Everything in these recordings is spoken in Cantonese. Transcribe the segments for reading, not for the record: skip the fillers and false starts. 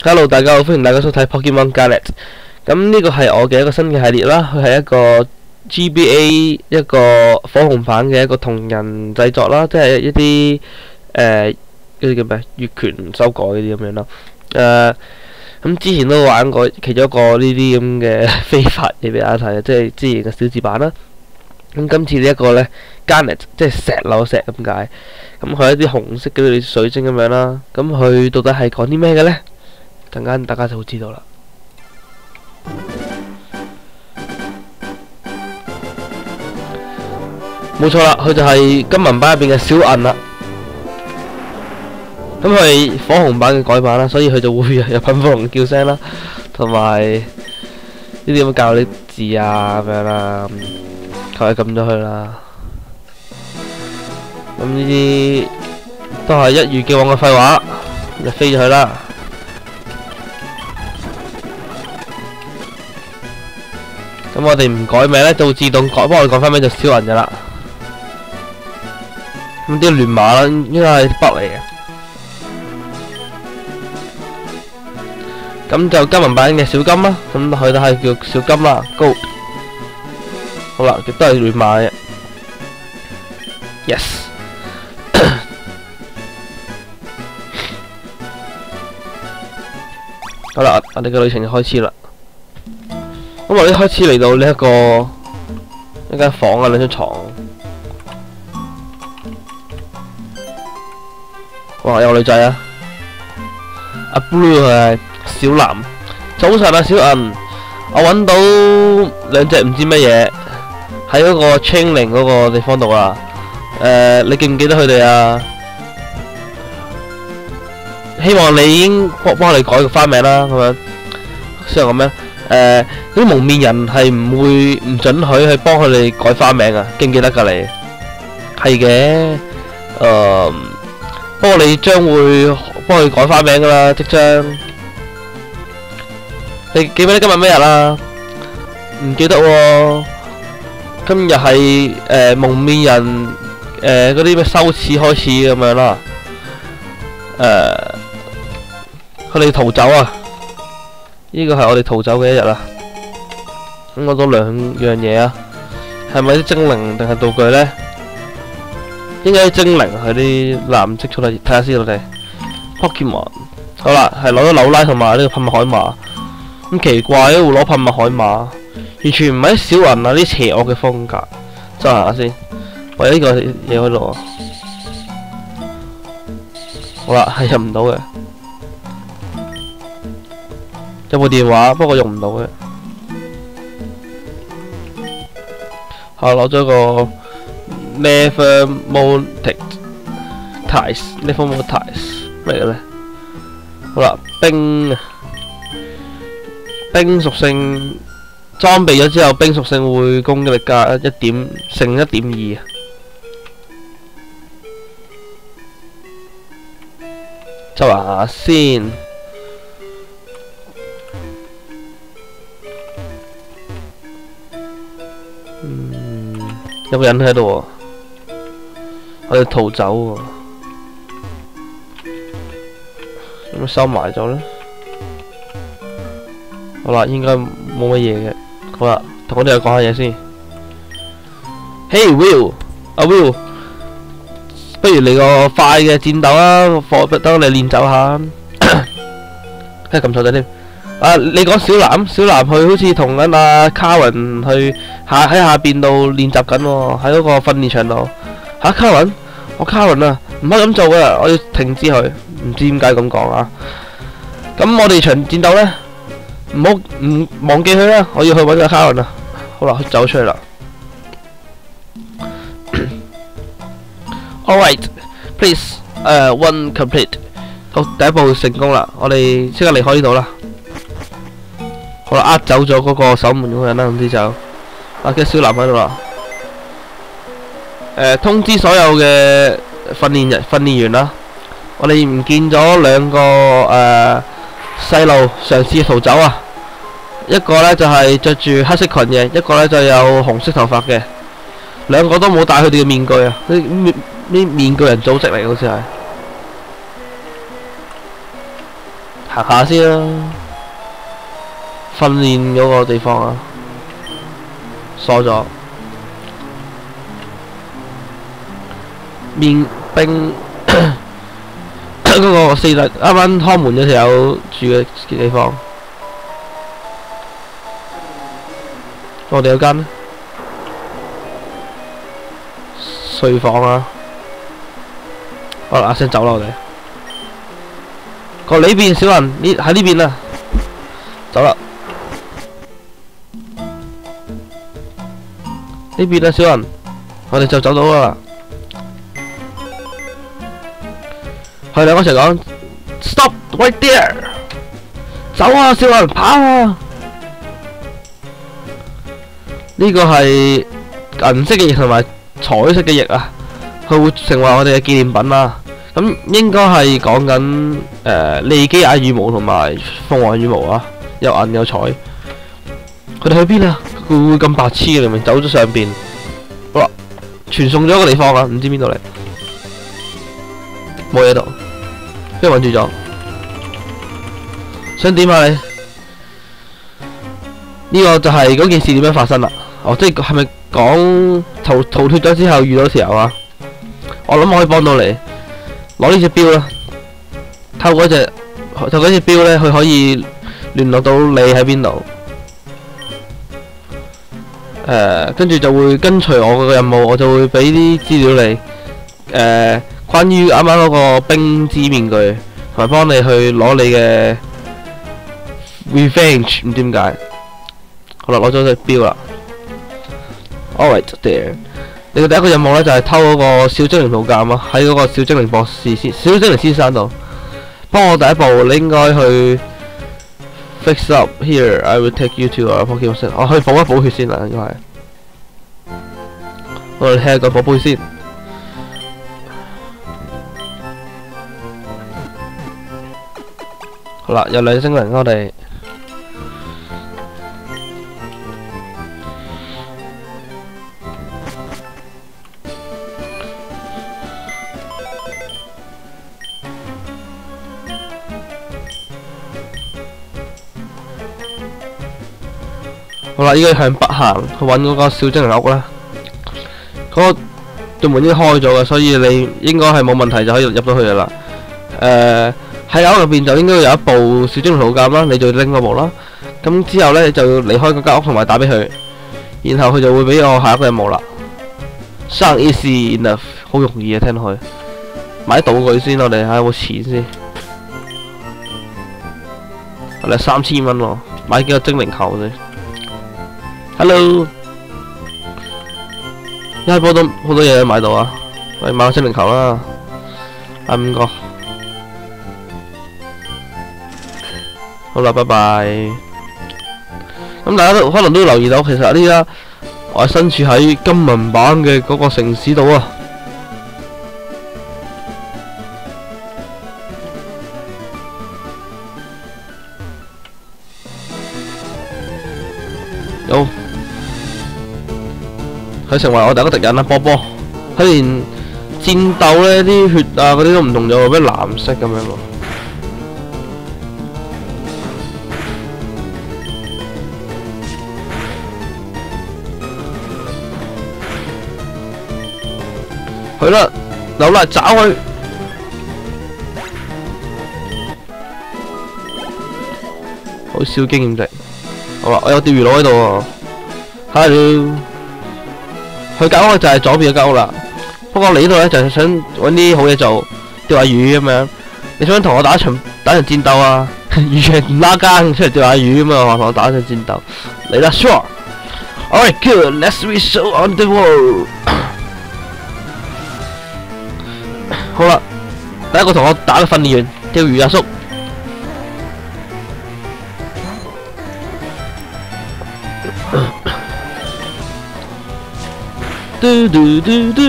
Hello，大家好，歡迎大家收睇 Pokemon Gallet。咁呢個係我嘅一個新嘅系列啦，佢係一個 GBA 一個火紅版嘅一個同人製作啦，即係一啲嗰啲叫咩月權修改嗰啲咁樣咯。咁之前都玩過其中一個呢啲咁嘅非法嘢俾大家睇，即係之前嘅小字版啦。咁今次呢一個呢 Garnet 即係石榴石咁解，咁佢一啲紅色嘅水晶咁樣啦。咁佢到底係講啲咩嘅呢？陣間大家就會知道啦。冇錯啦，佢就係金銀版入邊嘅小銀啦。咁佢係火紅版嘅改版啦，所以佢就會有噴火龍叫聲啦，同埋呢啲咁嘅教你字啊咁樣啦。求其撳咗佢啦。咁呢啲都係一如既往嘅廢話，就飛咗佢啦。咁我哋唔改名咧，就會自動幫我哋改翻名就小銀嘅啦。咁啲亂碼啦，應該係北嚟嘅。咁就金銀版嘅小金啦，咁佢都係叫小金啦，Gold。好啦，亦都係亂碼嘅。Yes。好啦，我哋嘅旅程就開始啦。咁我哋一開始嚟到呢一間房啊，兩張床。哇，有女仔啊！阿 Blue 係小藍。早晨啊，小銀，我揾到兩隻唔知乜嘢喺嗰個 Chaining 嗰個地方度啊。你記唔記得佢哋啊？希望你已經幫我哋改個花名啦，咁樣。雖然咁樣。嗰啲蒙面人係唔准許去幫佢哋改花名啊，記唔記得㗎你？係嘅，不過你將會幫佢改花名㗎啦，即將。你記唔記得今日咩日啊？唔記得喎。今日係蒙面人嗰啲咩羞恥開始咁樣啦。佢哋逃走啊！呢個係我哋逃走嘅一日啦。咁攞到兩樣嘢啊，係咪啲精靈定係道具呢？應該啲精靈係啲藍色出嚟，睇下先我哋。Pokemon 好啦，係攞咗紐拉同埋呢個噴墨海馬。咁奇怪咧，會攞噴墨海馬，完全唔係小銀啊啲邪惡嘅風格。執下先，喂呢個嘢喺度啊。好啦，係入唔到嘅。有部電話，不過用唔到嘅。我攞咗個 Nevermortics 咩嘅咧？好啦，冰屬性裝備咗之後，冰屬性會攻擊力加乘1.2啊。執下先。有個人喺度喎，我哋逃走喎，有冇收埋咗呢？好啦，應該冇乜嘢嘅。好啦，同我哋又講下嘢先。Hey Will，阿 Will，不如嚟個快嘅戰鬥啊！等我哋練走下。跟住撳錯咗添。你講小藍佢好似同緊阿卡雲去喺下邊度練習緊喎，喺嗰個訓練場度。卡雲，卡雲啊，唔可以咁做嘅，我要停止佢。唔知點解咁講啊？咁我哋場戰鬥呢，唔忘記佢啦，我要去揾阿卡雲啊。好啦，走出去啦。Alright, please, one complete。好，第一步成功啦，我哋即刻離開呢度啦。好啦，呃走咗嗰個守門嗰個人啦，總之就嘅小藍喺度啦。通知所有嘅訓練員啦，我哋唔見咗兩個細路嘗試逃走啊！一個呢就係着住黑色裙嘅，一個呢就有紅色頭髮嘅，兩個都冇戴佢哋嘅面具啊！呢面具人組織嚟，好似係。 行下先啦。訓練嗰個地方啊，鎖咗。面冰嗰個四大啱啱開門嗰條友住嘅地方。我哋有間睡房啊。好啦，先走啦我哋。過呢邊小人，喺呢邊啊，走啦。呢邊啊小人，我哋就走到啦。佢兩個一齊講 ，Stop right there， 走啊小人，跑啊！呢個係銀色嘅翼同埋彩色嘅翼啊，佢會成為我哋嘅紀念品啦。咁應該係講緊利基亞羽毛同埋鳳凰羽毛啊，有銀有彩。佢哋去邊啊？佢會咁白痴嘅，明明走咗上邊。好啦，傳送咗一個地方啊，唔知邊度嚟，冇嘢度，俾人揾住咗。想點啊你？呢個就係嗰件事點樣發生啦？哦，即係咪講逃脫咗之後遇到條友啊？我諗我可以幫到你，攞呢隻錶啦。透過隻錶咧，佢可以聯絡到你喺邊度。跟住就會跟隨我嘅任務，我就會俾啲資料你。關於啱啱嗰個冰之面具，同埋幫你去攞你嘅 revenge， 唔知點解。好啦，攞咗隻錶啦。Alright there， 你嘅第一個任務咧就係偷嗰個小精靈圖鑑啊，喺嗰個小精靈博士小精靈先生度。幫我第一步，你應該去 fix up here。I will take you to a Pokemon Center。我去補一補血先啦，應該係。我哋聽個寶貝先。好啦，有兩精靈，我哋。好啦，依家向北行去揾嗰個小精靈屋啦。嗰個對門已經開咗嘅，所以你應該係冇問題就可以入到去嘅啦。喺屋入邊就應該有一部小精靈圖鑑啦，你就拎嗰部啦。咁之後呢，就要離開嗰間屋同埋打俾佢，然後佢就會俾我下一個任務啦。Sound easy enough， 好容易啊，聽落去。買道具先，我哋睇下有冇錢先。我哋3000蚊喎，買幾個精靈球先。Hello， 一開波都好多嘢買到啊！我哋買個精靈球啦，買5個。好啦，拜拜。咁大家都可能都留意到，其實呢家我係身處喺金文版嘅嗰個城市度啊。有。佢成為我第一個敵人啦，波波。佢連戰鬥呢啲血啊嗰啲都唔同咗，咩藍色咁樣喎。去啦，扭啦，找佢。好少經驗值。好啦，我有釣魚佬喺度喎。Hello。佢間屋就係左邊嘅間屋啦，不過你呢度咧就係想揾啲好嘢做，釣下魚咁樣。你想同我打場戰鬥啊？完全唔拉更，出嚟釣下魚咁啊！同我打場戰鬥，嚟啦 ，Sure。Alright, good. Let's show on the world。好啦，第一個同我打嘅訓練員，釣魚阿叔。嘟嘟嘟嘟，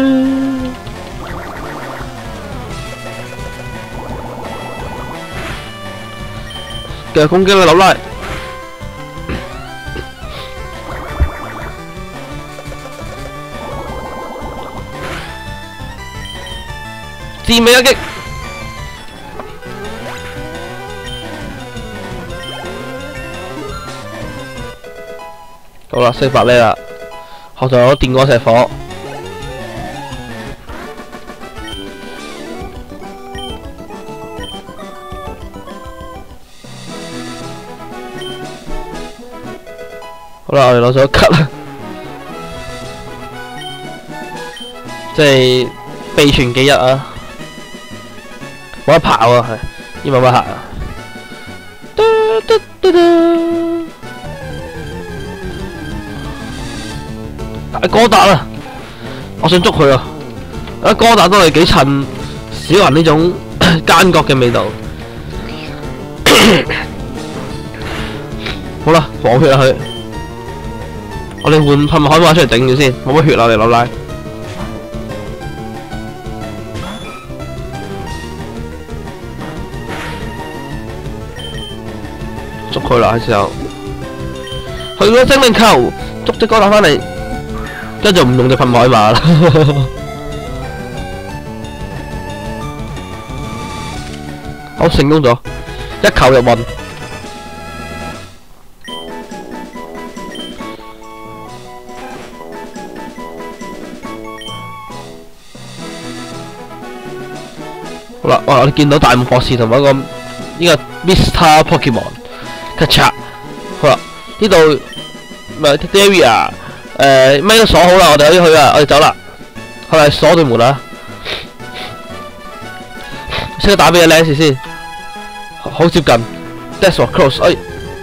繼續攻擊啦，老拉！致命一擊！ 好啦，升8呢啦，學仲有電光石火。好啦，我哋攞咗咳啦，即係備存幾日啊，冇得跑啊，係要慢慢行啊。大哥達啊，我想捉佢啊！啊，哥達都係幾襯小雲呢種奸角嘅味道。好啦，放血啦佢。我哋換噴海馬出嚟頂住先，冇乜血啦，你老拉。捉佢啦，係時候。去咗精靈球，捉隻哥打返嚟，跟住唔用隻噴海馬啦。好，成功咗，一球入運。好啦，我哋見到大木博士同埋一個呢個 Mr. Pokemon， 咔嚓，好啦，呢度咪 Daria， 咩都鎖好啦，我哋可以去啊，我哋走啦，係咪鎖對門啊？先打俾阿 Lance 先，好接近 ，That's what close， 哎，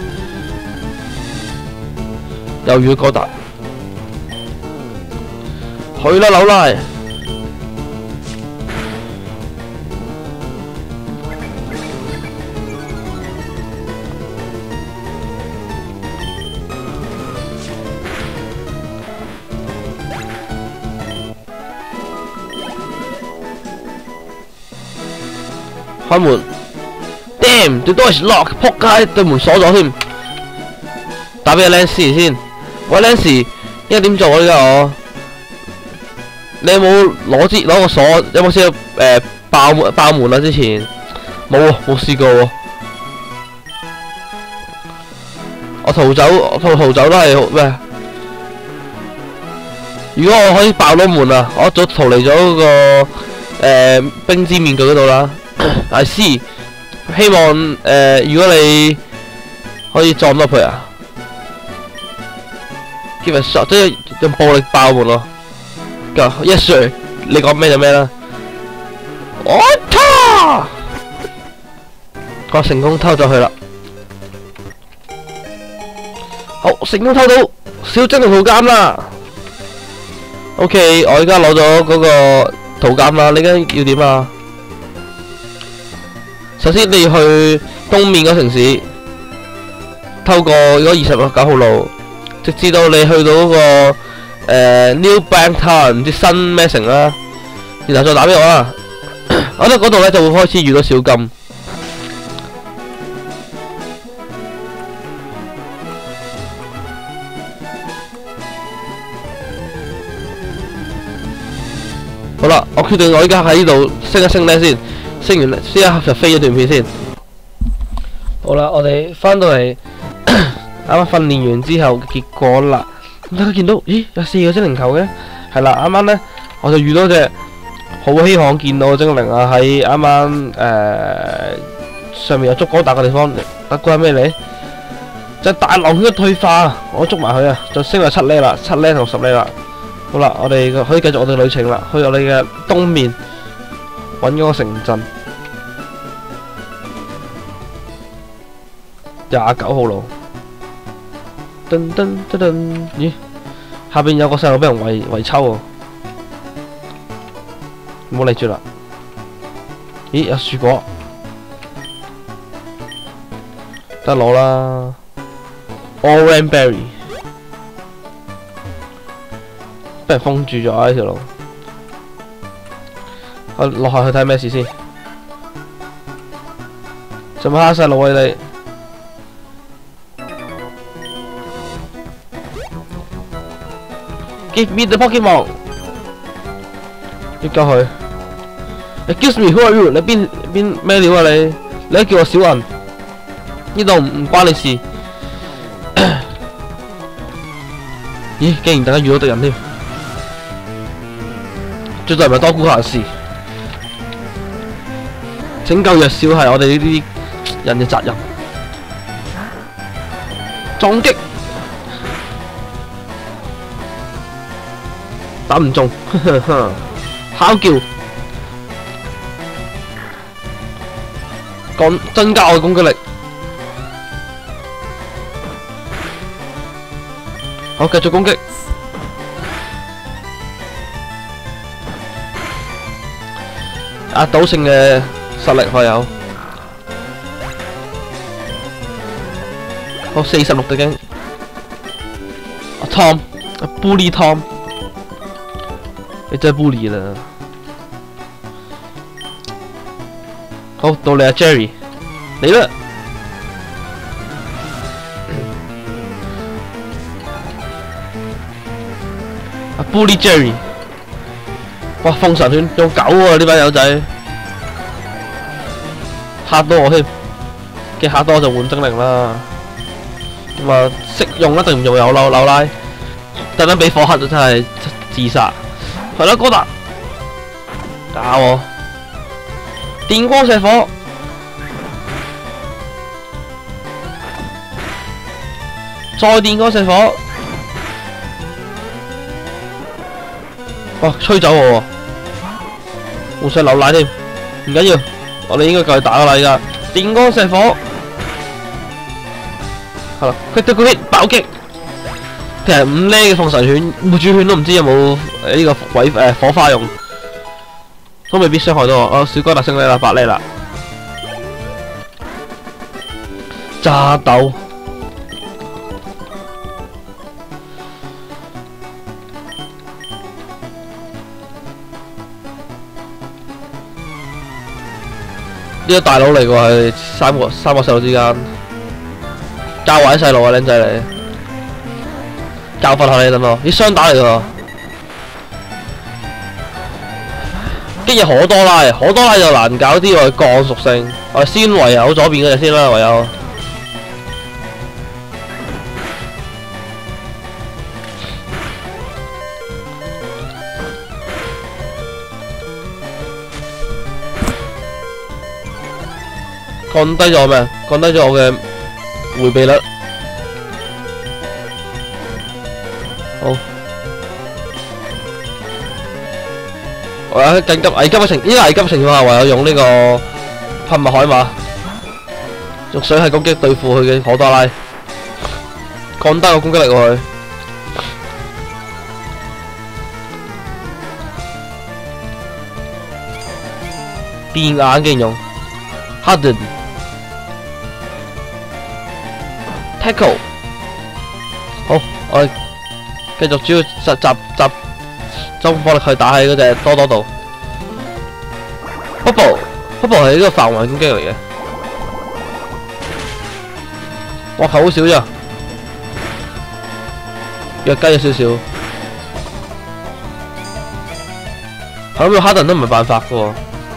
又遇哥達，去啦扭拉。開門 ，Damn， the door is locked， 仆街，對門鎖咗添。打俾阿 Lance 先，喂 Lance， 應該點做啊？呢家我，你有冇攞個鎖？有冇試過爆門啊？之前冇喎，冇試過喎。我逃走都係咩？如果我可以爆到門啊，我一早逃離咗嗰個冰之面具嗰度啦。I see， 希望如果你可以撞到佢啊 ，give a shot， 即係用暴力爆門咯。Yes sir， 你講咩就咩啦。我操！我成功偷咗佢啦。好，成功偷到小精靈圖鑑啦。OK， 我而家攞咗嗰個圖鑑啦，你而家要點啊？首先你要去東面嗰城市，透過嗰29號路，直至到你去到嗰個New Bank Town， 唔知新咩城啦，然後再打俾我啦。我覺得嗰度咧就會開始遇到小金。好啦，我決定我依家喺呢度升一升呢先。升完先就飛咗段片先。好啦，我哋翻到嚟啱啱訓練完之後嘅結果啦。咁大家見到，咦有4個精靈球嘅？係啦，啱啱呢我就遇到隻好稀罕見到嘅精靈啊！喺啱啱上面有捉哥達嘅地方，得個係咩嚟？就係大狼犬嘅退化，我捉埋佢啊，就升到7呢啦，7呢同10呢啦。好啦，我哋可以繼續我哋旅程啦，去我哋嘅東面。揾嗰個城鎮29號路，噔噔噔噔，咦？下邊有個細路俾人圍抽喎，唔好理住啦。咦？有樹果，得攞啦 ，Orange Berry， 俾人封住咗啊！呢條路。我落下去睇咩事先，做乜蝦細路啊你？Give me the Pokemon， 要救佢。Excuse me，who are you？ 你邊咩料啊你？你都叫我小雲，呢度唔關你事。 咦，竟然突然間遇到敵人添，最多係咪多管閒事？拯救弱小係我哋呢啲人嘅責任。撞擊，打唔中，哮叫，增加我嘅攻擊力。好，繼續攻擊。壓倒性嘅實力我有。好，46敵經。Tom，Bully Tom， 你真係 bully 啦。好，到你阿 Jerry， 嚟啦。Bully Jerry， 哇！封神圈用狗喎呢班友仔，嚇到我添，嘅嚇到我就換精靈啦。咁啊，識用一定唔用有扭拉，突然間俾火嚇咗真係自殺。係啦，哥達打我，電光石火，再電光石火。哇！吹走我喎，換上流奶添，唔緊要，我哋應該夠佢打㗎啦而家。電光石火，係啦，佢對佢 hit 爆擊。其實5呢嘅鳳神犬、護主犬都唔知有冇呢個鬼火花用，都未必傷害到我。哦，小哥達升呢啦，8呢啦，炸豆。呢個大佬嚟喎，係三個細路之間教壞啲細路啊，靚仔嚟，教訓下你等我。啲雙打嚟喎，跟住可多拉，可多拉就難搞啲喎，鋼屬性。我哋先唯有左邊嗰隻先啦，唯有。降低咗咩？降低咗我嘅迴避率。好，我喺緊急危急嘅情況下，唯有用呢個噴墨海馬，用水系攻擊對付佢嘅可多拉，降低個攻擊力過去。變眼竟然用 Harden。Tackle， 好，我哋繼續主要集中火力去打喺嗰隻多多度。Bubble 係呢個範圍攻擊嚟嘅，哇球好少咋，弱雞有少少。係咁，哈登都唔係辦法嘅喎。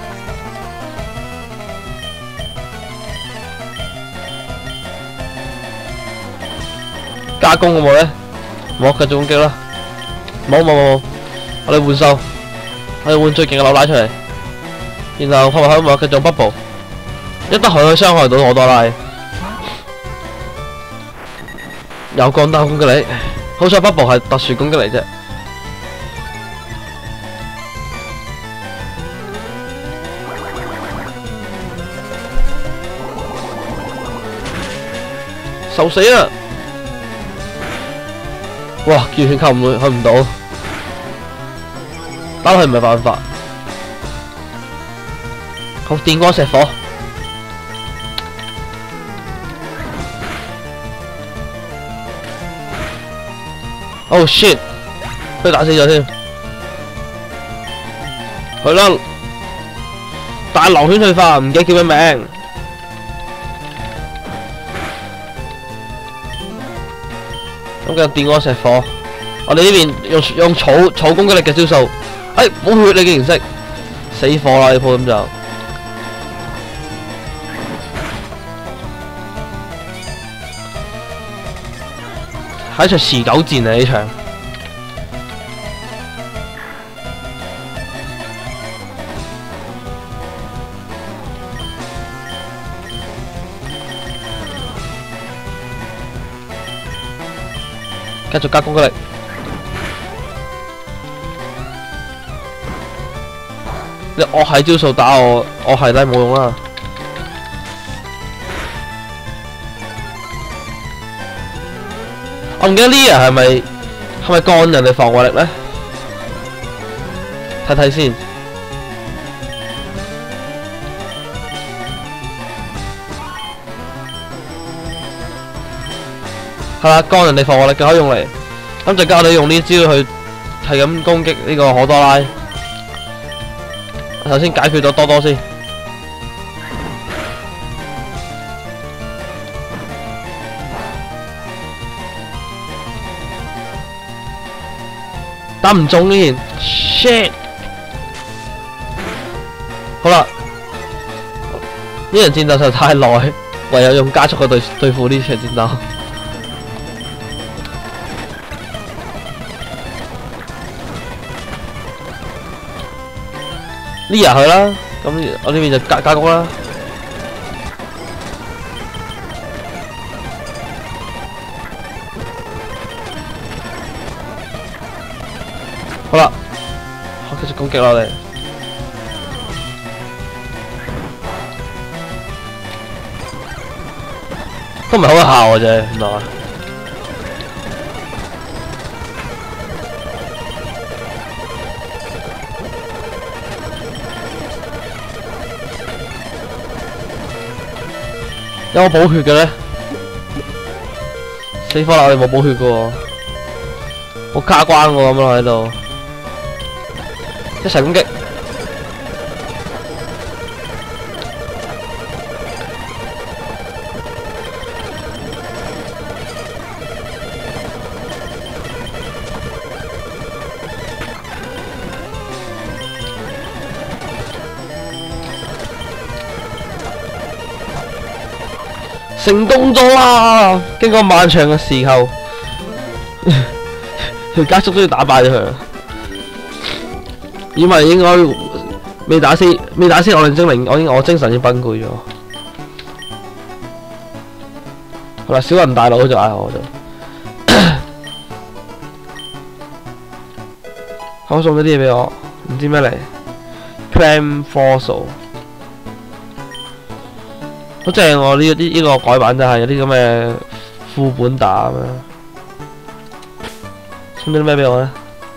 加攻好冇咧？冇，繼續攻擊啦！冇，我哋換獸，我哋換最勁嘅扭拉出嚟，然後開埋繼續 bubble， 一得佢可以傷害到可多拉，有降低攻擊力。好彩 bubble 係特殊攻擊嚟啫。受死啊！哇！完全扣唔到，打落去唔係辦法。好，電光石火。Oh shit！ 俾打死咗添。係啦，大狼犬退化，唔記得叫咩名。咁嘅電光石火，我哋呢邊用草攻擊力嘅招數，冇血你竟然識，死火啦！呢鋪咁就係一場持久戰啊！呢場繼續加攻擊力。你惡係招數打我，惡係都係冇用啦。我唔記得呢人係咪幹人哋防衛力咧？睇睇先。係啦，幹人哋防衛力嘅可以用嚟。咁陣間我哋用呢招去係咁攻擊呢個可多拉。首先解決咗多多先。打唔中呢件 ，shit！ 好啦，呢場戰鬥實在太耐，唯有用加速去對付呢場戰鬥。呢日去啦，咁我呢邊就加攻啦。好啦，繼續攻擊啦我哋。都唔係好有效嘅啫，原來。有冇補血嘅咧？死火啦！我哋冇補血嘅喎，好卡關喎咁咯喺度。一齊攻擊！成功咗啦！經過漫長嘅時候，條加速都要打敗咗佢。以為應該未打先，我哋精靈，我精神已經崩潰咗。好啦，小人大佬就嗌我就，好送咗啲嘢俾我，唔知咩嚟 ，Clam Fossil。好正喎！呢個改版真係有啲咁嘅副本打咁樣。送啲咩俾我咧？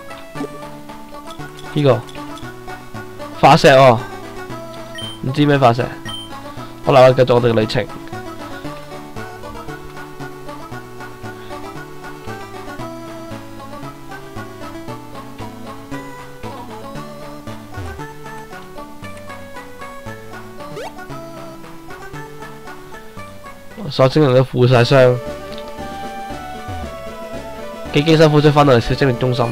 呢個化石哦，唔知咩化石。好啦，繼續我哋嘅旅程。所有精靈都負晒傷，幾經辛苦先翻到嚟小精靈中心。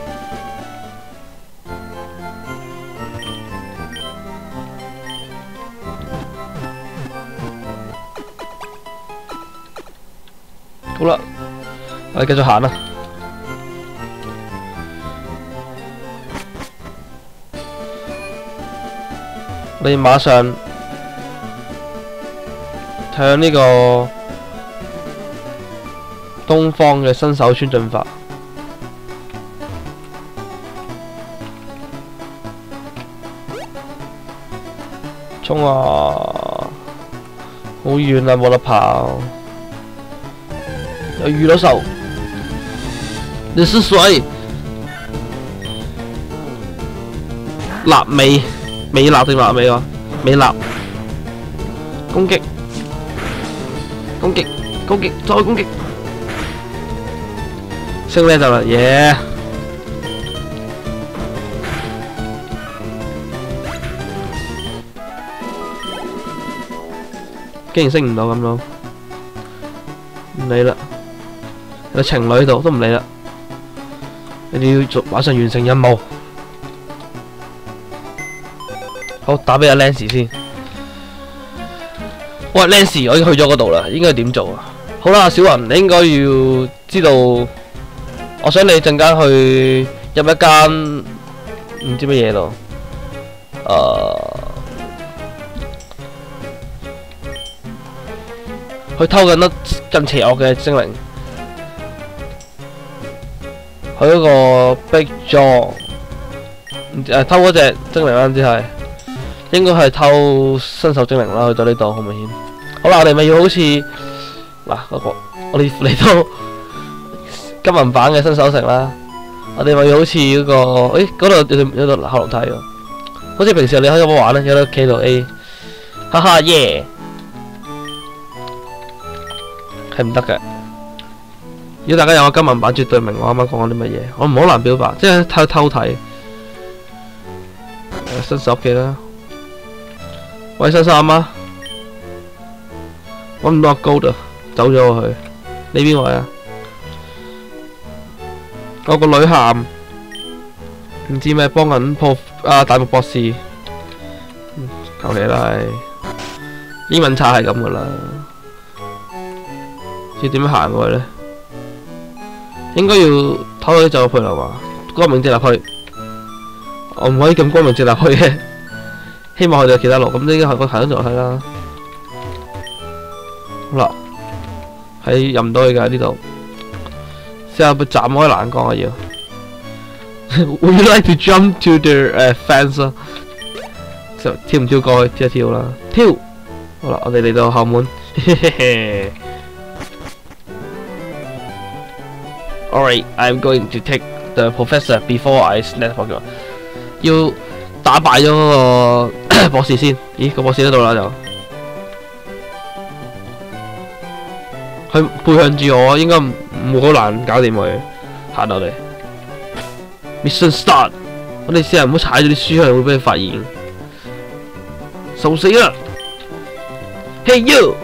好啦，我哋繼續行啦。我哋馬上向呢個東方嘅新手村進發。衝啊！好遠啊，冇得跑。又遇到手，你是誰？臘尾，美臘定臘尾啊？美臘，攻擊！攻擊！攻擊！再攻擊！升呢就啦，耶！竟然升唔到咁咯，唔理啦。有情侶喺度都唔理啦，你哋要馬上完成任務。好，打俾阿 Lance 先。喂，Lance，我已經去咗嗰度啦，應該點做啊？好啦，小雲，你應該要知道，我想你陣間去入一間唔知乜嘢咯，去偷緊得更邪惡嘅精靈。 去嗰個 Big Jaw， 偷嗰隻精靈啦，只係應該係偷新手精靈啦，去到呢度好明顯。好啦，我哋咪要好似嗱嗰個，我哋嚟到金銀版嘅新手城啦。我哋咪要好似嗰個，誒嗰度有度後樓梯喎，好似平時你可以咁玩咧，有得企到 A， 哈哈耶，係唔得嘅。如果大家有個金銀版，絕對明我啱啱講緊啲乜嘢。我唔好難表白，即係偷睇。新手記啦，喂新手阿媽，揾唔到阿高度，走咗我去。呢邊位啊？有個女喊，唔知咩幫緊破大木博士。求其啦，英文差係咁噶啦。要點樣行過去呢？應該要偷啲走入去啦嘛，光明正入去。我唔可以咁光明正入去嘅，希望佢哋有其他路。咁呢家係個行咗就睇啦。好啦，係入唔到去㗎呢度。試下斬開欄杆啊要。Would you like to jump to the fence？ 就跳唔跳過去？跳一跳啦，跳！好啦，我哋嚟到後門。Alright, I'm going to take the professor before I snap Pokemon。要打敗咗嗰個博士先。咦，個博士喺度啦就。佢背向住我，應該冇好難搞掂佢。行落嚟。Mission start。我哋試下唔好踩咗啲書，會俾佢發現。受死啦 ！Hey you！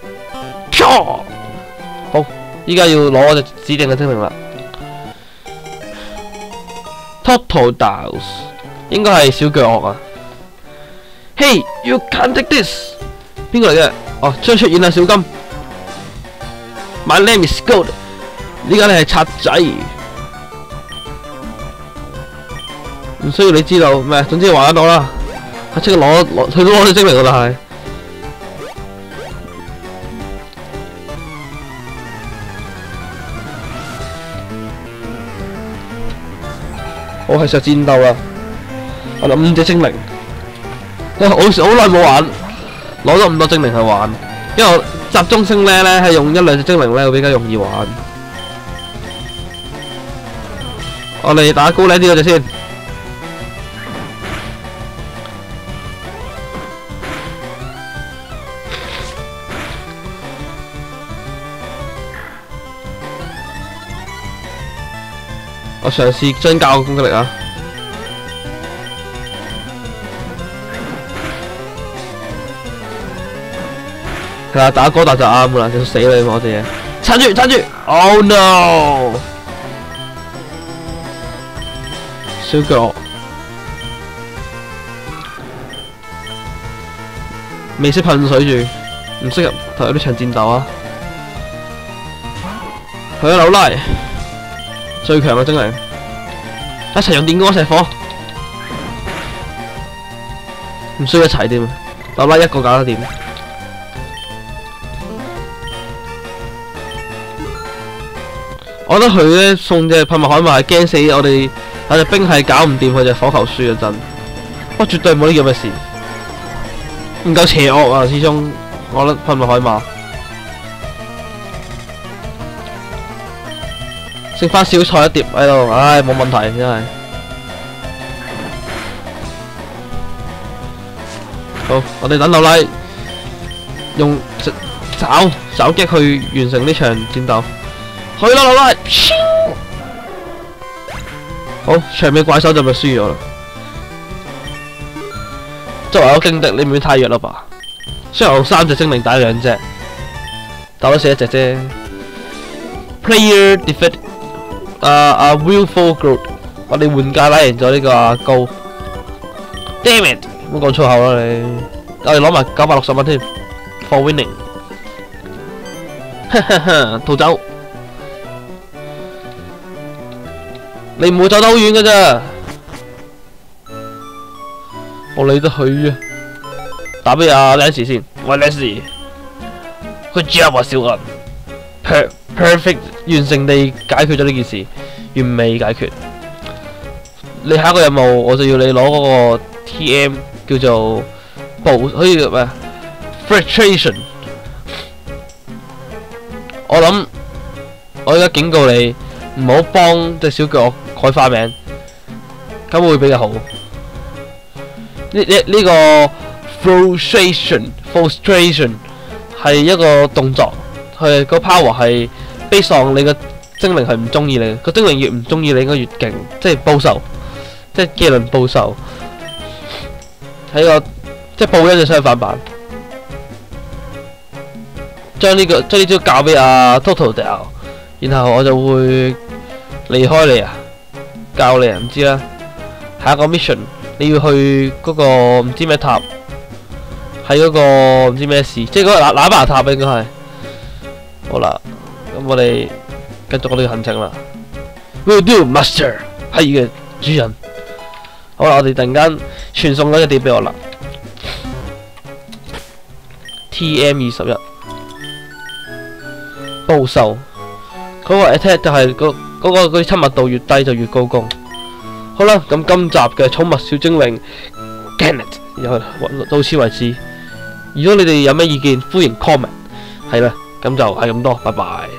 好，依家要攞我隻指定嘅精靈啦。Totodile 應該係小腳鱷啊。Hey you can't take this！ 邊個嚟嘅？哦，將出現啦，小金。My name is Gold。呢家你係賊仔。唔需要你知道咩？總之話得到啦。即刻攞，佢都攞咗精靈㗎啦，係。我係實戰鬥啦，我攞5隻精靈。我好耐冇玩，攞咗咁多精靈去玩，因為我集中升呢係用1、2隻精靈呢會比較容易玩。我哋打高呢啲嗰隻先。我嘗試增加個攻擊力啊！係啊，打高達就啱噶啦，就死你我哋嘢！撐住，撐住 ！Oh no！ 小腳未識噴水住，唔適合同呢場戰鬥啊！去啊，紐拉！最強嘅精靈，一齊用電光石火，唔需要一齊添，紐拉一個搞得掂。我覺得佢咧送隻噴霧海馬係驚死我哋，有隻兵係搞唔掂佢隻火球書啊真，不過絕對冇呢咁嘅事，唔夠邪惡啊！始終我覺得噴霧海馬。食翻小菜一碟喺度，唉冇問題真係。好，我哋等紐拉用爪擊去完成呢場戰鬥。去啦紐拉！好，場面怪獸就咪輸咗啦。作為一個勁敵，你唔會太弱啦吧？雖然我用3隻精靈打2隻，打到死1隻啫。Player defeat。Willful Growth， 我哋換價拉贏咗呢個阿高。Damn it！ 唔好講粗口啦你。我哋攞埋960蚊添 ，for winning。哈哈哈，逃走！你唔會走得好遠㗎咋？我理得佢啊！打俾阿 Lance 先，喂 Lance，Good job 啊小銀 ，perfect 完成地解決咗呢件事。 完美解決。你下一個任務我就要你攞嗰個 TM 叫做好似咩 frustration。我諗我而家警告你唔好幫隻小腳改花名，咁會比較好。呢個 frustration 係一個動作，佢個 power 係 based on 你個精靈係唔中意你，個精靈越唔中意你應該越勁，即係報仇，即係技能報仇，喺個即係報恩嘅相反版。將呢招教俾阿 Toto 掉，然後我就會離開你啊，教你啊，唔知啦。下一個 mission 你要去嗰個唔知咩塔，喺嗰個唔知咩事，即係嗰個喇叭塔應該係。好啦，咁我哋繼續我哋嘅行程啦。Will do, Master。係嘅，主人。好啦，我哋突然間傳送咗一碟俾我啦。TM21。報仇，嗰個 attack 就係嗰啲親密度越低就越高攻。好啦，咁今集嘅寵物小精靈 Gannet 又到此為止。如果你哋有咩意見，歡迎 comment。係啦，咁就係咁多，拜拜。